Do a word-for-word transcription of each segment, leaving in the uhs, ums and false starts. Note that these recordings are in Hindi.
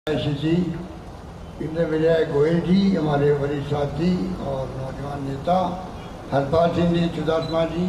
जी, इंद्र विजय गोयल जी, हमारे वरिष्ठ साथी और नौजवान नेता हरपाल सिंह जी, चुदात्मा जी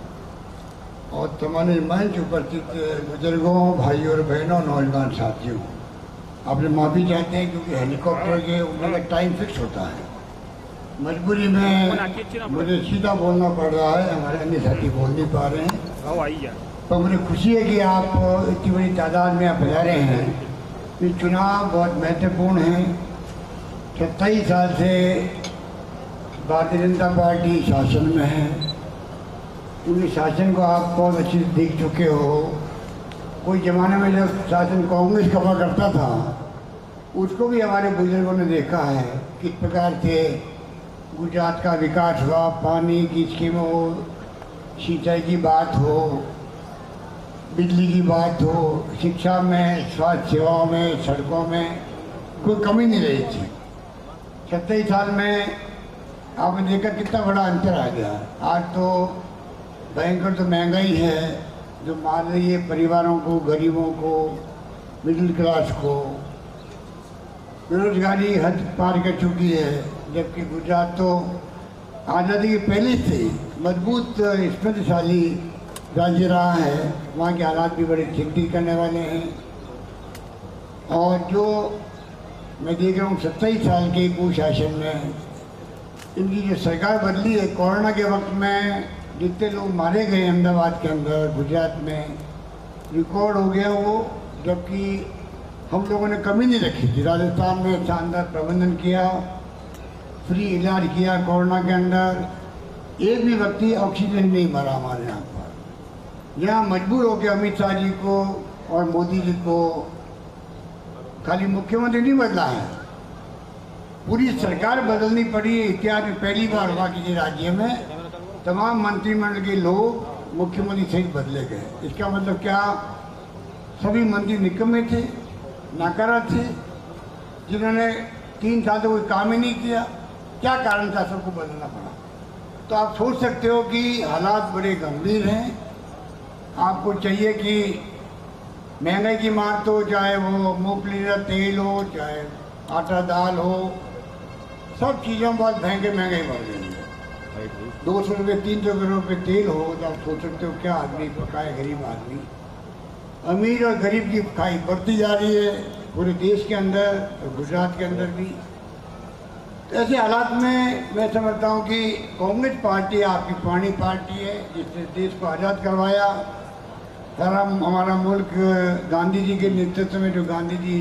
और तमाम मंच उपस्थित बुजुर्गों, भाइयों और बहनों, नौजवान साथियों, आपने माफ़ी चाहते हैं क्योंकि हेलीकॉप्टर के उनका टाइम फिक्स होता है। मजबूरी में मुझे सीधा बोलना पड़ रहा है, हमारे अन्य साथी बोल नहीं पा रहे हैं। तो मुझे खुशी है कि आप इतनी बड़ी तादाद में आप रहे हैं। ये चुनाव बहुत महत्वपूर्ण है। सत्ताईस साल से भारतीय जनता पार्टी शासन में है। उनके शासन को आप बहुत अच्छे से देख चुके हो। कोई ज़माने में जब शासन कांग्रेस का हुआ करता था, उसको भी हमारे बुजुर्गों ने देखा है किस प्रकार से गुजरात का विकास हुआ। पानी की स्कीमों हो, सिंचाई की बात हो, बिजली की बात हो, शिक्षा में, स्वास्थ्य सेवाओं में, सड़कों में कोई कमी नहीं रही थी। सत्ताईस साल में आपने देखा कितना बड़ा अंतर आ गया। आज तो भयंकर तो महंगाई है जो मार रही है परिवारों को, गरीबों को, मिडिल क्लास को। बेरोजगारी हद पार कर चुकी है, जबकि गुजरात तो आज़ादी के पहले से मजबूत समृद्धशाली राज्य रहा है। वहाँ के हालात भी बड़े चिंतित करने वाले हैं। और जो मैं देख रहा हूँ सत्ताईस साल के कुशासन में इनकी जो सरकार बदली है, कोरोना के वक्त में जितने लोग मारे गए अहमदाबाद के अंदर, गुजरात में रिकॉर्ड हो गया वो, जबकि हम लोगों ने कमी नहीं रखी थी। राजस्थान में शानदार प्रबंधन किया, फ्री इलाज किया कोरोना के अंदर। एक भी व्यक्ति ऑक्सीजन नहीं मरा हमारे यहाँ पर। यहाँ मजबूर हो गया अमित शाह जी को और मोदी जी को, खाली मुख्यमंत्री नहीं बदला है, पूरी सरकार बदलनी पड़ी। इतिहास में पहली बार हुआ किसी राज्य में तमाम मंत्रिमंडल के लोग मुख्यमंत्री सहित बदले गए। इसका मतलब क्या? सभी मंत्री निकम्मे थे, नाकारा थे, जिन्होंने तीन साल से कोई काम ही नहीं किया। क्या कारण था सबको बदलना पड़ा? तो आप सोच सकते हो कि हालात बड़े गंभीर हैं। आपको चाहिए कि महंगाई की मार तो चाहे वो मूंगफली का तेल हो, चाहे आटा दाल हो, सब चीज़ों बहुत महंगे महंगाई बढ़ गई है। दो सौ रुपये तीन सौ रुपये तेल हो तो आप सोच सकते हो क्या आदमी पकाए, गरीब आदमी। अमीर और गरीब की खाई बढ़ती जा रही है पूरे देश के अंदर और गुजरात के अंदर भी। तो ऐसे हालात में मैं समझता हूँ कि कांग्रेस पार्टी आपकी पुरानी पार्टी है, जिसने देश को आज़ाद करवाया। सारा हमारा मुल्क गांधी जी के नेतृत्व में, जो गांधी जी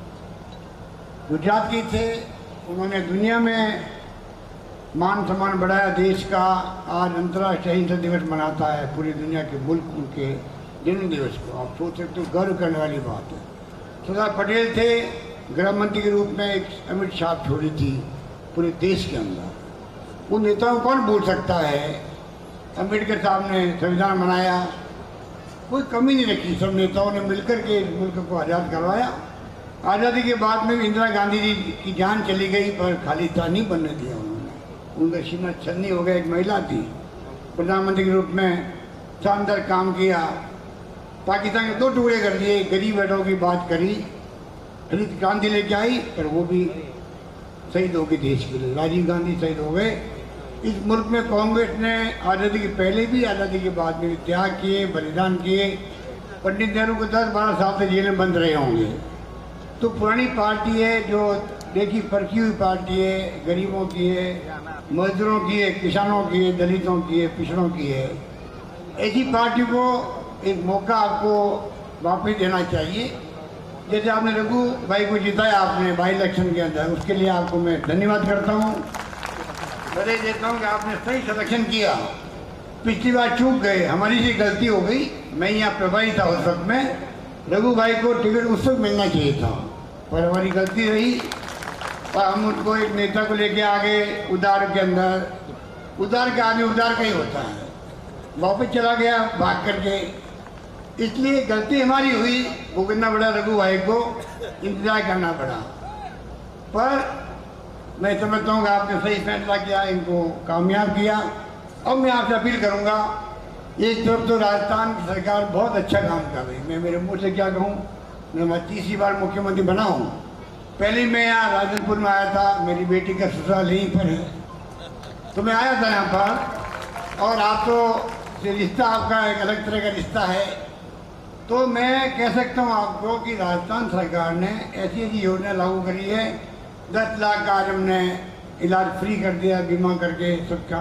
गुजरात के थे, उन्होंने दुनिया में मान सम्मान बढ़ाया देश का। आज अंतर्राष्ट्रीय अहिंसा दिवस मनाता है पूरी दुनिया के मुल्क उनके जन्म दिवस को। आप सोच सकते हो, गर्व करने वाली बात है। सरदार पटेल थे गृह मंत्री के रूप में, एक अमित शाह छोड़ी थी पूरे देश के अंदर। उन नेताओं को कौन भूल सकता है? अम्बेडकर साहब ने संविधान बनाया, कोई कमी नहीं रखी। सब नेताओं ने मिलकर के मुल्क को आज़ाद करवाया। आज़ादी के बाद में इंदिरा गांधी जी की जान चली गई, पर खालिस्तान नहीं बनने दिया उन्होंने। उनका सीना छन्नी हो गया। एक महिला थी, प्रधानमंत्री के रूप में शानदार काम किया। पाकिस्तान के दो टुकड़े कर दिए, गरीब बेटों की बात करी, हरित क्रांति लेके आई, पर वो भी शहीद हो गए देश के लिए। राजीव गांधी शहीद हो गए। इस मुल्क में कांग्रेस ने आज़ादी के पहले भी, आज़ादी के बाद में त्याग किए, बलिदान किए। पंडित नेहरू को दस बारह साल से जेल में बंद रहे होंगे। तो पुरानी पार्टी है जो देखी परखी हुई पार्टी है, गरीबों की है, मजदूरों की है, किसानों की है, दलितों की है, पिछड़ों की है। ऐसी पार्टी को एक मौका आपको वापस देना चाहिए। जैसे आपने रघु भाई को जिताया आपने बाई इलेक्शन के अंदर, उसके लिए आपको मैं धन्यवाद करता हूँ, बधाई देता हूँ कि आपने सही सिलेक्शन किया। पिछली बार चूक गए, हमारी से गलती हो गई। मैं यहाँ प्रभारी था उस वक्त में, रघु भाई को टिकट उस वक्त मिलना चाहिए था, पर हमारी गलती रही। और हम उनको एक नेता को लेके आ गए उदार के अंदर। उदार का आदमी उदार का ही होता है, वापस चला गया भाग करके। इसलिए गलती हमारी हुई, भुगतना पड़ा, रघु भाई को इंतजार करना पड़ा। पर मैं समझता हूँ कि आपने सही फैसला किया, इनको कामयाब किया। अब मैं आपसे अपील करूँगा, एक तरफ तो राजस्थान की सरकार बहुत अच्छा काम कर रही है। मैं मेरे मुँह से क्या कहूँ, मैं मैं तीसरी बार मुख्यमंत्री बना हूँ, पहले मैं यहाँ राजनपुर में आया था, मेरी बेटी का ससुराल यहीं पर है, तो मैं आया था यहाँ पर। और आप तो ये रिश्ता आपका एक अलग तरह का रिश्ता है। तो मैं कह सकता हूँ आपको कि राजस्थान सरकार ने ऐसी ऐसी योजना लागू करी है। दस लाख का आज हमने इलाज फ्री कर दिया बीमा करके सबका।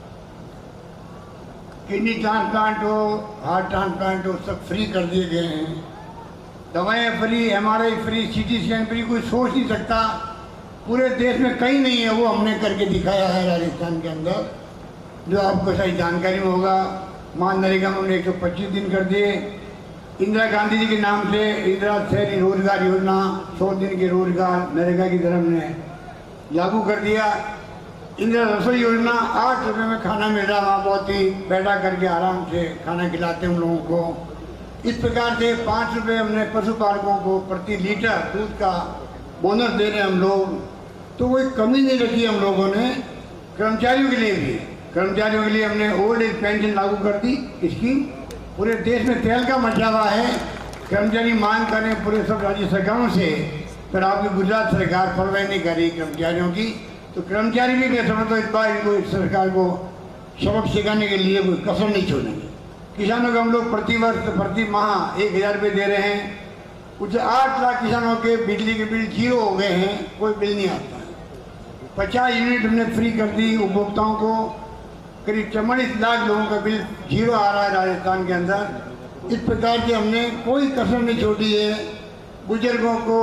किडनी ट्रांसप्लांट हो, हार्ट ट्रांसप्लांट हो, सब फ्री कर दिए गए हैं। दवाएं free, MRI free, CT scan free. कोई सोच नहीं सकता, पूरे देश में कहीं नहीं है, वो हमने करके दिखाया है राजस्थान के अंदर, जो आपको सही जानकारी में होगा। मान नरेगा में हमने एक सौ पच्चीस दिन कर दिए। इंदिरा गांधी जी के नाम से इंदिरा शहरी रोजगार योजना, सौ दिन के रोजगार नरेगा की तरफ ने लागू कर दिया। इंदिरा रसोई योजना, आठ रुपये में खाना मिल रहा, वहाँ बहुत ही बैठा करके आराम से खाना खिलाते हैं उन लोगों को। इस प्रकार से पाँच रुपये हमने पशुपालकों को प्रति लीटर दूध का बोनस दे रहे हैं हम लोग। तो कोई कमी नहीं रखी हम लोगों ने। कर्मचारियों के लिए भी, कर्मचारियों के लिए हमने ओल्ड एज पेंशन लागू कर दी स्कीम। पूरे देश में तेल का मचा हुआ है, कर्मचारी मांग करें पूरे सब राज्य सरकारों से, पर आपकी गुजरात सरकार परवाह नहीं कर रही कर्मचारियों की। तो कर्मचारी भी मैं समझता हूँ इस बार इनको इस सरकार को सबक सिखाने के लिए कोई कसर नहीं छोड़ेंगे। किसानों को हम लोग प्रति वर्ष प्रति माह एक हज़ार रुपये दे रहे हैं। कुछ आठ लाख किसानों के बिजली के बिल जीरो हो गए हैं, कोई बिल नहीं आता है। पचास यूनिट हमने फ्री कर दी उपभोक्ताओं को। करीब चौवालीस लाख लोगों का बिल जीरो आ रहा है राजस्थान के अंदर। इस प्रकार से हमने कोई कसर नहीं छोड़ी है। बुजुर्गों को,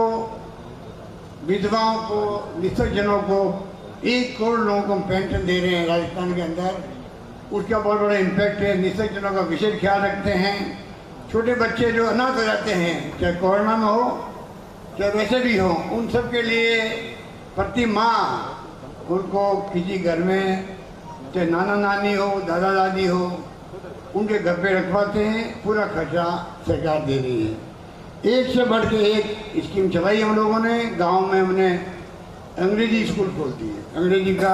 विधवाओं को, निःशक्तजनों को एक करोड़ लोगों को हम पेंशन दे रहे हैं राजस्थान के अंदर। उसका बहुत बड़ा इम्पैक्ट है। निःशक्तजनों का विशेष ख्याल रखते हैं। छोटे बच्चे जो अनाथ हो जाते हैं, चाहे कोरोना में हो चाहे वैसे भी हो, उन सब के लिए प्रति माह उनको किसी घर में, चाहे नाना नानी हो, दादा दादी हो, उनके घर पे रखवाते हैं। पूरा खर्चा सरकार दे रही है। एक से बढ़ के एक स्कीम चलाई हम लोगों ने। गांव में हमने अंग्रेजी स्कूल खोल दिए। अंग्रेजी का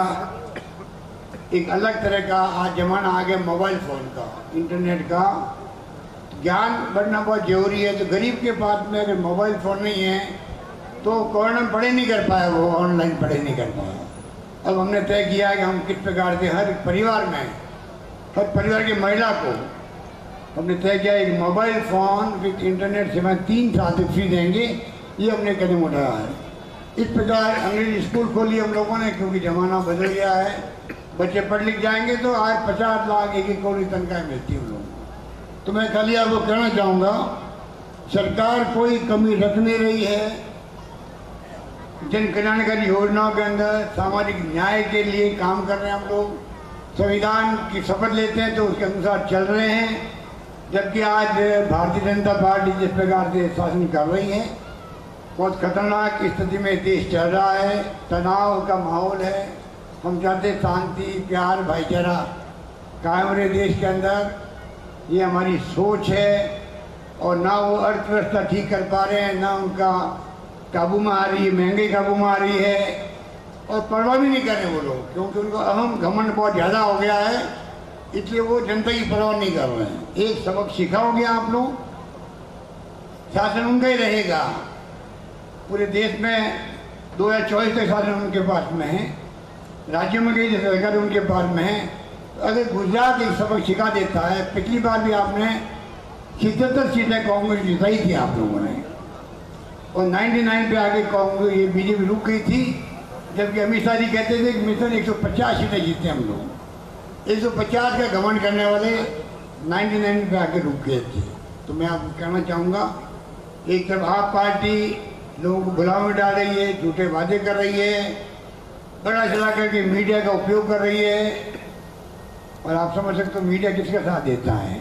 एक अलग तरह का आज जमाना आ गया, मोबाइल फ़ोन का, इंटरनेट का ज्ञान बढ़ना बहुत जरूरी है। तो गरीब के पास में अगर मोबाइल फ़ोन नहीं है तो कोरोना में पढ़े नहीं कर पाया, वो ऑनलाइन पढ़े नहीं कर पाया। अब हमने तय किया है कि हम किस प्रकार से हर परिवार में, हर परिवार की महिला को हमने तय किया एक मोबाइल फ़ोन विद इंटरनेट सेवा तीन साल से फ्री देंगे। ये हमने कदम उठाया है। इस प्रकार अंग्रेजी स्कूल खोली हम लोगों ने, क्योंकि ज़माना बदल गया है। बच्चे पढ़ लिख जाएंगे तो आज पचास लाख एक एक करोड़ तनख्वाह मिलती है उन लोगों को। तो मैं खाली आपको कहना चाहूँगा, सरकार कोई कमी रख नहीं रही है। जन कल्याणकारी योजनाओं के अंदर सामाजिक न्याय के लिए काम कर रहे हैं हम लोग। संविधान की शपथ लेते हैं तो उसके अनुसार चल रहे हैं। जबकि आज भारतीय जनता पार्टी जिस प्रकार से शासन कर रही है, बहुत खतरनाक स्थिति में देश चल रहा है। तनाव का माहौल है। हम चाहते शांति, प्यार, भाईचारा कायम रहे देश के अंदर। ये हमारी सोच है। और ना वो अर्थव्यवस्था ठीक कर पा रहे हैं, ना उनका काबू में आ रही है, महंगाई काबू में आ रही है। और परवाह भी नहीं कर रहे वो लोग, क्योंकि उनको अहम घमंड बहुत ज़्यादा हो गया है, इसलिए वो जनता की परवाह नहीं कर रहे हैं। एक सबक सिखाओगे आप लोग, शासन उनका ही रहेगा। पूरे देश में दो हज़ार चौबीस तक शासन उनके पास में है। राज्यों में कई सरकार उनके पास में है। तो अगर गुजरात एक सबक सिखा देता है, पिछली बार भी आपने छिहत्तर सीटें कांग्रेस जिताई थी आप लोगों ने, और निन्यानवे पे आगे कांग्रेस ये बीजेपी रुक गई थी। जबकि अमित शाह जी कहते थे कि मिशन एक सौ पचास सीटें जीते हम लोग। एक सौ पचास का घमंड करने वाले निन्यानवे पे आके रुक गए थे। तो मैं आपको कहना चाहूँगा, एक तरफ आप पार्टी लोगों को गुलाम में डाल रही है, झूठे वादे कर रही है, बड़ा चला करके मीडिया का उपयोग कर रही है। और आप समझ सकते हो मीडिया किसका साथ देता है।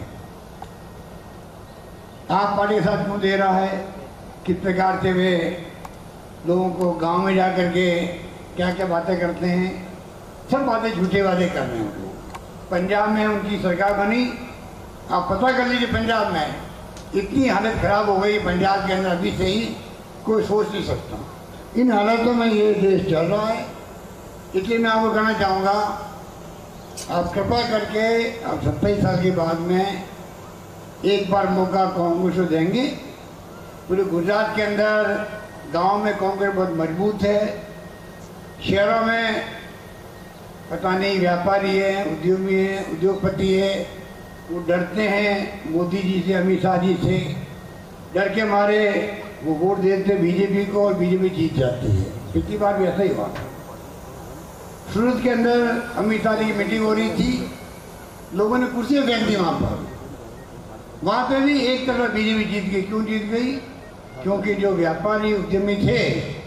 आप पार्टी के साथ क्यों दे रहा है, किस प्रकार से वे लोगों को गांव में जा कर के क्या क्या बातें करते हैं। सब बातें झूठे वादे कर रहे हैं वो लोग। पंजाब में उनकी सरकार बनी, आप पता कर लीजिए पंजाब में इतनी हालत खराब हो गई पंजाब के अंदर अभी से ही, कोई सोच नहीं सकता। इन हालातों में ये देश चल रहा है। इसलिए मैं आपको कहना चाहूँगा, आप कृपा करके आप सत्ताईस साल के बाद में एक बार मौका कांग्रेस को देंगे। पूरे गुजरात के अंदर गांव में कांग्रेस बहुत मजबूत है, शहरों में पता नहीं व्यापारी है, उद्योगी है, उद्योगपति है, वो डरते हैं मोदी जी से, अमित शाह जी से। डर के मारे वो वोट देते बीजेपी को और बीजेपी जीत जाती है। पिछली बार भी ऐसा ही हुआ। सूरत के अंदर अमित शाह जी की मीटिंग हो रही थी, लोगों ने कुर्सियाँ फेंक दी वहाँ पर। वहाँ पे भी एक तरफ बीजेपी जीत गई। क्यों जीत गई? क्योंकि जो व्यापारी उद्यमी थे,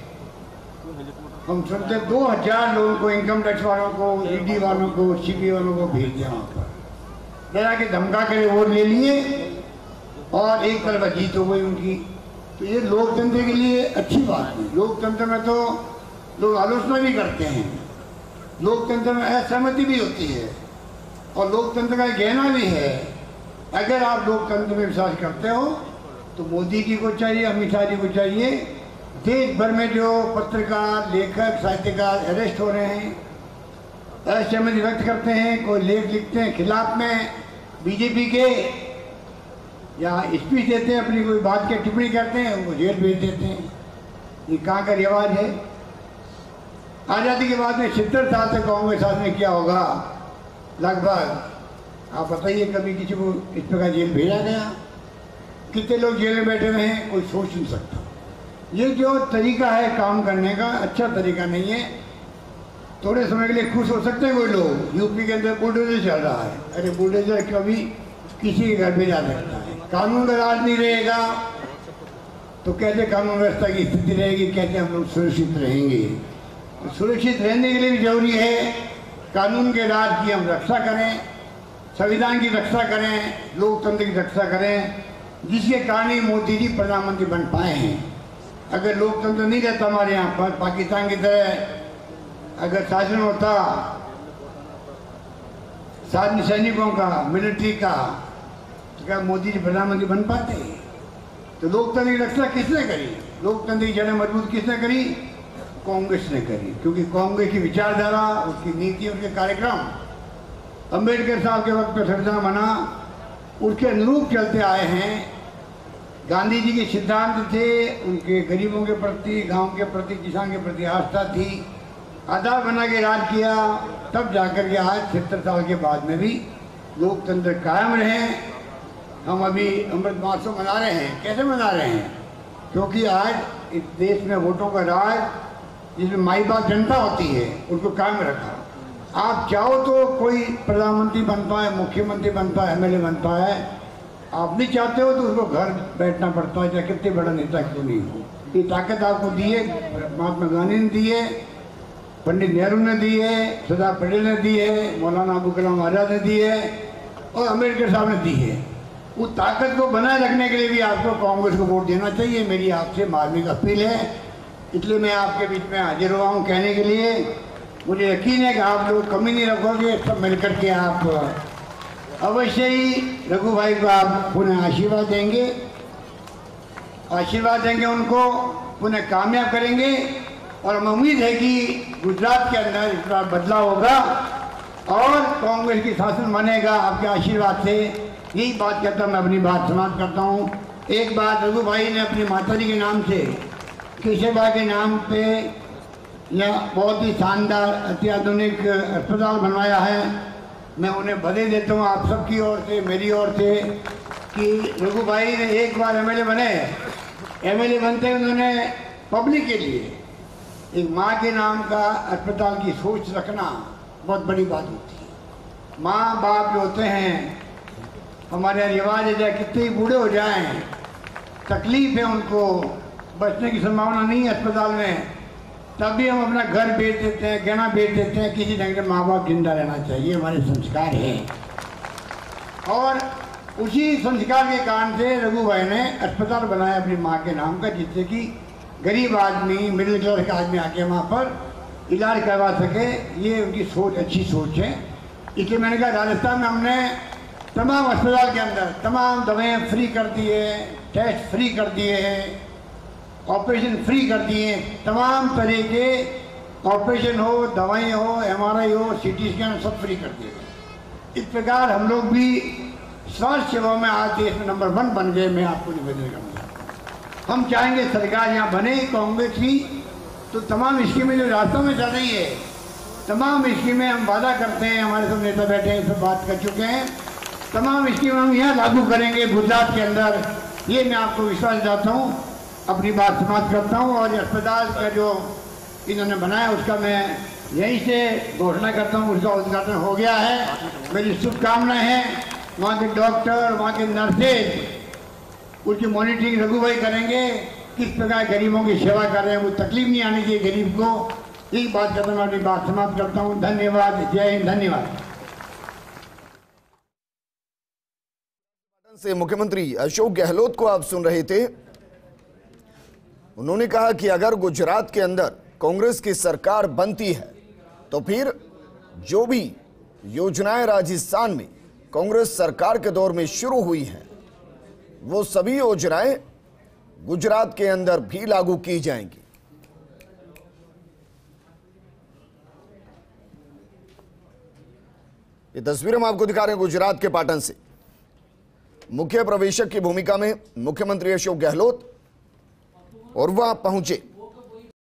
हम सुनते दो हजार लोगों को, इनकम टैक्स वालों को, ईडी वालों को, सीबीआई वालों को भेज दिया वहाँ पर। डरा के धमका के वोट ले लिए और एक तरफ जीत हो गई उनकी। तो ये लोकतंत्र के लिए अच्छी बात है। लोकतंत्र में तो लोग आलोचना भी करते हैं, लोकतंत्र में असहमति भी होती है और लोकतंत्र का कहना भी है। अगर आप लोकतंत्र में विश्वास करते हो तो मोदी जी को चाहिए, अमित शाह जी को चाहिए, देश भर में जो पत्रकार, लेखक, साहित्यकार अरेस्ट हो रहे हैं, असहमति व्यक्त करते हैं, कोई लेख लिखते हैं खिलाफ में बीजेपी के, या स्पीच देते हैं, अपनी कोई बात की टिप्पणी करते हैं, उनको जेल भेज देते हैं। ये कहाँ का रिवाज है? आज़ादी के बाद में सत्तर साल तक कांग्रेस शासन में क्या होगा? लगभग आप बताइए, कभी किसी को इस प्रकार जेल भेजा गया? कितने लोग जेल में बैठे हुए हैं, कोई सोच नहीं सकता। ये जो तरीका है काम करने का, अच्छा तरीका नहीं है। थोड़े समय के लिए खुश हो सकते हैं कोई लोग। यूपी के अंदर बुलडोजर चल रहा है, अरे बुलडोजर कभी किसी के घर पे जा सकता है। कानून का राज नहीं रहेगा तो कैसे कानून व्यवस्था की स्थिति रहेगी, कैसे हम लोग सुरक्षित रहेंगे? तो सुरक्षित रहने के लिए भी जरूरी है कानून के राज की हम रक्षा करें, संविधान की रक्षा करें, लोकतंत्र की रक्षा करें, जिसके कारण ही मोदी जी प्रधानमंत्री बन पाए हैं। अगर लोकतंत्र नहीं रहता हमारे यहाँ पर, पाकिस्तान की तरह अगर शासन होता साधन सैनिकों का, मिलिट्री का, तो क्या मोदी जी प्रधानमंत्री बन पाते? तो लोकतंत्र की रक्षा किसने करी? लोकतंत्र की जड़ें मजबूत किसने करी? कांग्रेस ने करी। क्योंकि कांग्रेस की विचारधारा, उसकी नीति, उनके कार्यक्रम अम्बेडकर साहब के वक्त पे संविधान बना, उसके अनुरूप चलते आए हैं। गांधी जी के सिद्धांत थे, उनके गरीबों के प्रति, गांव के प्रति, किसान के प्रति आस्था थी, आधार बना के राज किया। तब जाकर के आज सत्तर साल के बाद में भी लोकतंत्र कायम रहे। हम अभी अमृत महोत्सव मना रहे हैं। कैसे मना रहे हैं? क्योंकि आज इस देश में वोटों का राज, जिसमें माई बाप जनता होती है, उनको कायम रखा। आप चाहो तो कोई प्रधानमंत्री बनता है, मुख्यमंत्री बनता है, एमएलए बनता है। आप नहीं चाहते हो तो उसको घर बैठना पड़ता है, चाहे कितने बड़ा नेता क्यों नहीं हो। ये ताकत आपको दी है, महात्मा गांधी ने दी है, पंडित नेहरू ने दी है, सरदार पटेल ने दी है, मौलाना अबुल कलाम आज़ाद ने दी है और अम्बेडकर साहब ने दी है। उस ताकत को बनाए रखने के लिए भी आपको कांग्रेस को वोट देना चाहिए। मेरी आपसे मार्मिक अपील है। इसलिए मैं आपके बीच में हाजिर हुआ हूँ कहने के लिए। मुझे यकीन है कि आप लोग कमी नहीं रखोगे, सब मिलकर के आप अवश्य ही रघु भाई को आप पुनः आशीर्वाद देंगे, आशीर्वाद देंगे उनको, पुनः कामयाब करेंगे। और हम उम्मीद है कि गुजरात के अंदर इस बार बदलाव होगा और कांग्रेस की शासन बनेगा आपके आशीर्वाद से। यही बात कहता मैं अपनी बात समाप्त करता हूँ। एक बात रघु भाई ने अपनी माता जी के नाम से, केशव के नाम पे, यह बहुत ही शानदार अत्याधुनिक अस्पताल बनवाया है। मैं उन्हें बधाई देता हूँ आप सबकी ओर से, मेरी ओर से, कि रघु भाई ने एक बार एमएलए बने। एमएलए बनते उन्होंने पब्लिक के लिए एक माँ के नाम का अस्पताल की सोच रखना बहुत बड़ी बात होती है। माँ बाप जो होते हैं, हमारे यहाँ रिवाज है, चाहे कितने ही बूढ़े हो जाएं, तकलीफ है उनको, बचने की संभावना नहीं है अस्पताल में, तब भी हम अपना घर बेच देते हैं, गहना बेच देते हैं। किसी ढंग से माँ बाप जिंदा रहना चाहिए, हमारे संस्कार है। और उसी संस्कार के कारण से रघु भाई ने अस्पताल बनाया अपनी माँ के नाम का, जिससे कि गरीब आदमी, मिडिल क्लास का आदमी आके वहाँ पर इलाज करवा सके। ये उनकी सोच, अच्छी सोच है। इसलिए मैंने कहा राजस्थान में हमने तमाम अस्पताल के अंदर तमाम दवाएं फ्री कर दी है, टेस्ट फ्री कर दिए हैं, ऑपरेशन फ्री कर दिए, तमाम तरह के ऑपरेशन हो, दवाएं हो, एमआरआई हो, सीटी स्कैन, सब फ्री कर दिए। इस प्रकार हम लोग भी स्वास्थ्य सेवा में आज देश में नंबर वन बन गए। मैं आपको निवेदन करूँगा हम चाहेंगे सरकार यहाँ बने कांग्रेस की, तो तमाम स्कीमें जो रास्तों में चल रही है, तमाम स्कीमें हम वादा करते हैं, हमारे सब नेता बैठे हैं, सब बात कर चुके हैं, तमाम स्कीमें हम यहाँ लागू करेंगे गुजरात के अंदर। ये मैं आपको विश्वास दिलाता हूँ। अपनी बात समाप्त करता हूँ और अस्पताल का जो इन्होंने बनाया उसका मैं यहीं से घोषणा करता हूँ, उसका उद्घाटन हो गया है। मेरी शुभकामनाएं हैं। वहाँ के डॉक्टर, वहाँ के नर्सेज उसकी मॉनिटरिंग रघु भाई करेंगे, किस प्रकार गरीबों की सेवा कर रहे हैं, वो तकलीफ नहीं आनी चाहिए गरीब को। एक बात करता मैं अपनी बात समाप्त करता हूँ। धन्यवाद। जय हिंद। धन्यवाद। से मुख्यमंत्री अशोक गहलोत को आप सुन रहे थे। उन्होंने कहा कि अगर गुजरात के अंदर कांग्रेस की सरकार बनती है तो फिर जो भी योजनाएं राजस्थान में कांग्रेस सरकार के दौर में शुरू हुई हैं, वो सभी योजनाएं गुजरात के अंदर भी लागू की जाएंगी। ये तस्वीर हम आपको दिखा रहे हैं गुजरात के पाटन से। मुख्य प्रवेशक की भूमिका में मुख्यमंत्री अशोक गहलोत और वह पहुंचे